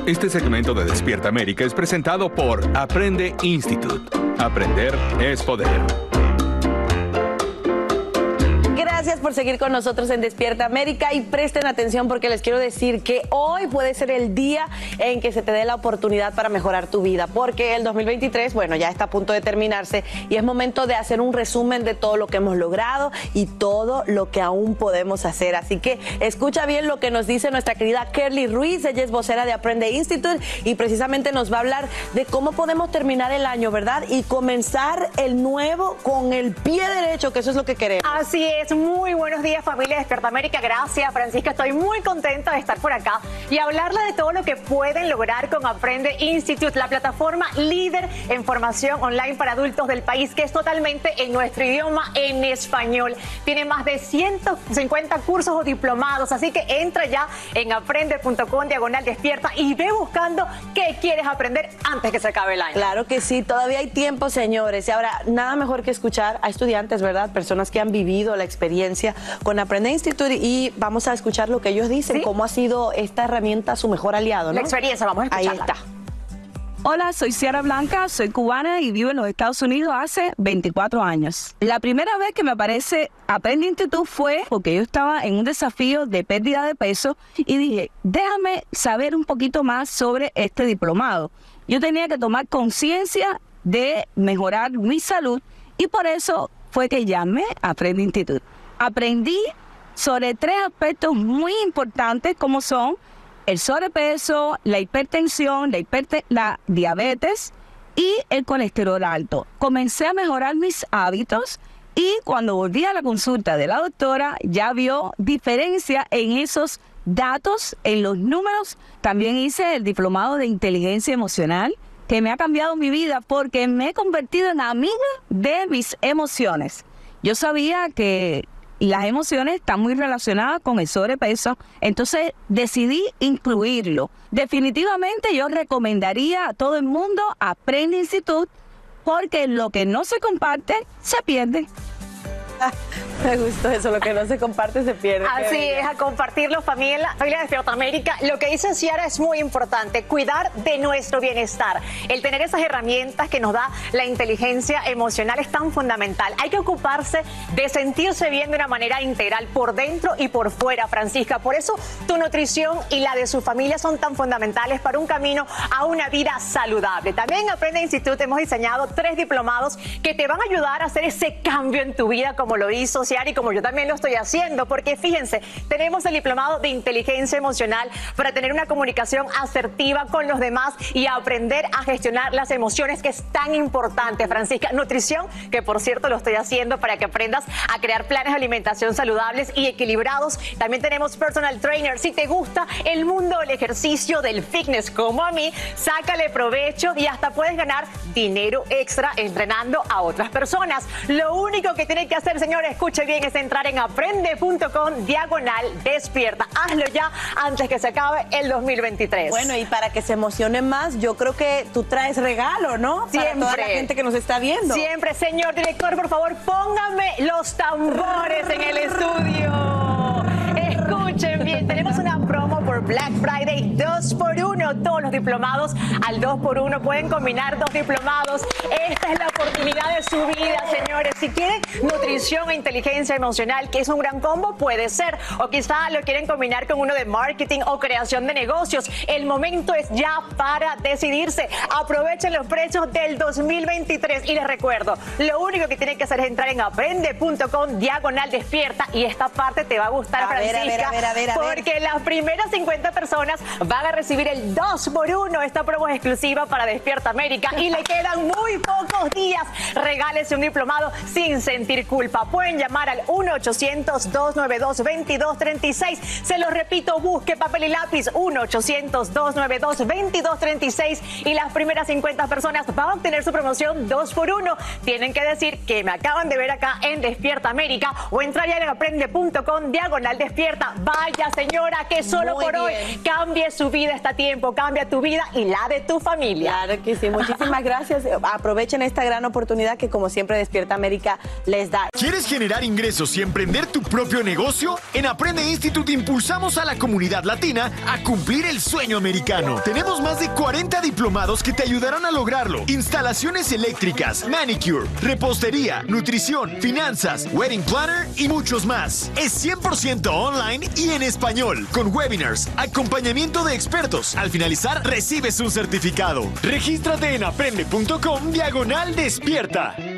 Este segmento de Despierta América es presentado por Aprende Institute. Aprender es poder. Gracias por seguir con nosotros en Despierta América y presten atención porque les quiero decir que hoy puede ser el día en que se te dé la oportunidad para mejorar tu vida, porque el 2023, bueno, ya está a punto de terminarse y es momento de hacer un resumen de todo lo que hemos logrado y todo lo que aún podemos hacer. Así que escucha bien lo que nos dice nuestra querida Kerly Ruiz. Ella es vocera de Aprende Institute y precisamente nos va a hablar de cómo podemos terminar el año, ¿verdad? Y comenzar el nuevo con el pie derecho, que eso es lo que queremos. Así es. Muy buenos días, familia de Despierta América. Gracias, Francisca. Estoy muy contenta de estar por acá y hablarles de todo lo que pueden lograr con Aprende Institute, la plataforma líder en formación online para adultos del país, que es totalmente en nuestro idioma, en español. Tiene más de 150 cursos o diplomados, así que entra ya en aprende.com/despierta y ve buscando qué quieres aprender antes que se acabe el año. Claro que sí, todavía hay tiempo, señores. Y ahora, nada mejor que escuchar a estudiantes, ¿verdad? Personas que han vivido la experiencia con Aprende Institute y vamos a escuchar lo que ellos dicen, ¿sí? Cómo ha sido esta herramienta su mejor aliado, ¿no? La experiencia, vamos a escucharla. Ahí está. Hola, soy Ciara Blanca, soy cubana y vivo en los Estados Unidos hace 24 años. La primera vez que me aparece Aprende Institute fue porque yo estaba en un desafío de pérdida de peso y dije, déjame saber un poquito más sobre este diplomado. Yo tenía que tomar conciencia de mejorar mi salud y por eso fue que llamé a Aprende Institute. Aprendí sobre 3 aspectos muy importantes como son el sobrepeso, la hipertensión, la diabetes y el colesterol alto. Comencé a mejorar mis hábitos y cuando volví a la consulta de la doctora ya vio diferencia en esos datos, en los números. También hice el diplomado de inteligencia emocional que me ha cambiado mi vida porque me he convertido en amiga de mis emociones. Yo sabía que las emociones están muy relacionadas con el sobrepeso, entonces decidí incluirlo. Definitivamente yo recomendaría a todo el mundo Aprende Institute porque lo que no se comparte se pierde. Me gustó eso, lo que no se comparte se pierde. Así es, a compartirlo, familia de Despierta América. Lo que dice Ciara es muy importante, cuidar de nuestro bienestar. El tener esas herramientas que nos da la inteligencia emocional es tan fundamental. Hay que ocuparse de sentirse bien de una manera integral, por dentro y por fuera, Francisca. Por eso tu nutrición y la de su familia son tan fundamentales para un camino a una vida saludable. También en Aprende Institute hemos diseñado 3 diplomados que te van a ayudar a hacer ese cambio en tu vida, como lo hizo Ciara y como yo también lo estoy haciendo, porque fíjense, tenemos el diplomado de inteligencia emocional para tener una comunicación asertiva con los demás y aprender a gestionar las emociones, que es tan importante, Francisca. Nutrición, que por cierto lo estoy haciendo para que aprendas a crear planes de alimentación saludables y equilibrados. También tenemos personal trainer. Si te gusta el mundo del ejercicio, del fitness como a mí, sácale provecho y hasta puedes ganar dinero extra entrenando a otras personas. Lo único que tienes que hacer, señores, escuche bien, es entrar en aprende.com/despierta. Hazlo ya antes que se acabe el 2023. Bueno, y para que se emocionen más, yo creo que tú traes regalo, ¿no? Siempre. Para toda la gente que nos está viendo. Siempre, señor director, por favor, póngame los tambores en el estudio. Escuchen bien, tenemos una promo por Black Friday 2x1. Todos los diplomados al 2x1. Pueden combinar 2 diplomados. Esta es la oportunidad de su vida, señores. Si quieren nutrición e inteligencia emocional, que es un gran combo, puede ser. O quizá lo quieren combinar con uno de marketing o creación de negocios. El momento es ya para decidirse. Aprovechen los precios del 2023. Y les recuerdo, lo único que tienen que hacer es entrar en aprende.com/despierta. Y esta parte te va a gustar, Francisca. A ver. Porque las primeras 50 personas van a recibir el 2x1. Esta promo es exclusiva para Despierta América y le quedan muy pocos días. Regálese un diplomado sin sentir culpa. Pueden llamar al 1-800-292-2236. Se lo repito, busque papel y lápiz. 1-800-292-2236. Y las primeras 50 personas van a obtener su promoción 2x1. Tienen que decir que me acaban de ver acá en Despierta América o entrar ya en aprende.com/despierta. Vaya, señora, que solo Muy por bien. hoy cambie su vida. Está a tiempo, cambia tu vida y la de tu familia. Claro que sí, muchísimas gracias. Aprovechen esta gran gran oportunidad que, como siempre, Despierta América les da. ¿Quieres generar ingresos y emprender tu propio negocio? En Aprende Institute impulsamos a la comunidad latina a cumplir el sueño americano. Tenemos más de 40 diplomados que te ayudarán a lograrlo. Instalaciones eléctricas, manicure, repostería, nutrición, finanzas, wedding planner y muchos más. Es 100% online y en español, con webinars, acompañamiento de expertos. Al finalizar, recibes un certificado. Regístrate en aprende.com/despierta.